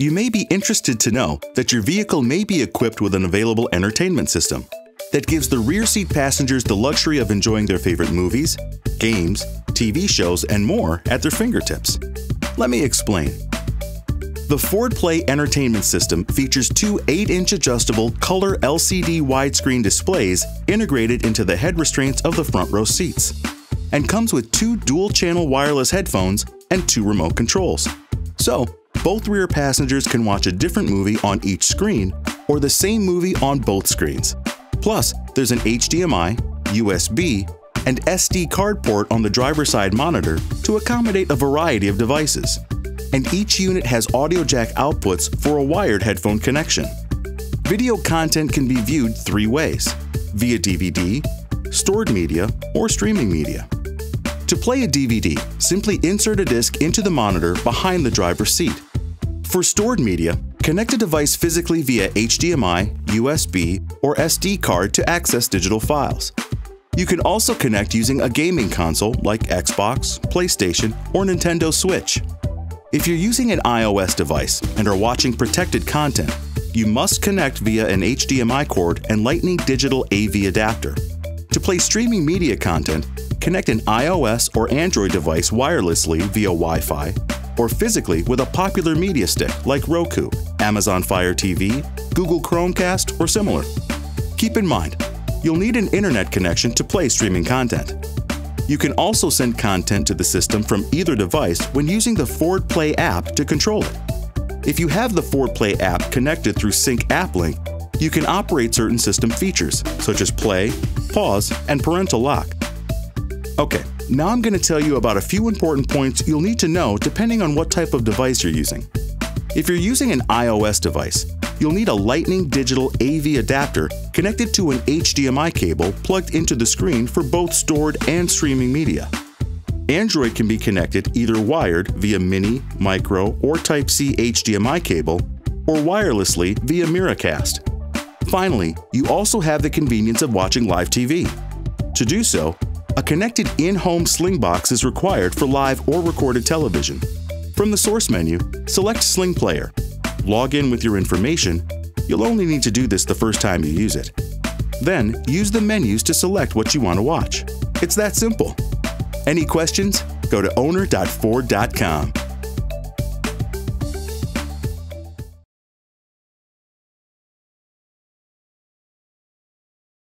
You may be interested to know that your vehicle may be equipped with an available entertainment system that gives the rear seat passengers the luxury of enjoying their favorite movies, games, TV shows, and more at their fingertips. Let me explain. The Ford Play entertainment system features two 8-inch adjustable color LCD widescreen displays integrated into the head restraints of the front row seats, and comes with two dual-channel wireless headphones and two remote controls. So, both rear passengers can watch a different movie on each screen or the same movie on both screens. Plus, there's an HDMI, USB, and SD card port on the driver's side monitor to accommodate a variety of devices. And each unit has audio jack outputs for a wired headphone connection. Video content can be viewed three ways: via DVD, stored media, or streaming media. To play a DVD, simply insert a disc into the monitor behind the driver's seat. For stored media, connect a device physically via HDMI, USB, or SD card to access digital files. You can also connect using a gaming console like Xbox, PlayStation, or Nintendo Switch. If you're using an iOS device and are watching protected content, you must connect via an HDMI cord and Lightning Digital AV adapter. To play streaming media content, connect an iOS or Android device wirelessly via Wi-Fi or physically with a popular media stick like Roku, Amazon Fire TV, Google Chromecast, or similar. Keep in mind, you'll need an internet connection to play streaming content. You can also send content to the system from either device when using the Ford Play app to control it. If you have the Ford Play app connected through Sync App Link, you can operate certain system features, such as play, pause, and parental lock. Okay, now I'm going to tell you about a few important points you'll need to know depending on what type of device you're using. If you're using an iOS device, you'll need a Lightning Digital AV adapter connected to an HDMI cable plugged into the screen for both stored and streaming media. Android can be connected either wired via mini, micro, or Type-C HDMI cable, or wirelessly via Miracast. Finally, you also have the convenience of watching live TV. To do so, a connected in-home Sling box is required for live or recorded television. From the source menu, select Sling Player. Log in with your information. You'll only need to do this the first time you use it. Then, use the menus to select what you want to watch. It's that simple. Any questions? Go to owner.ford.com.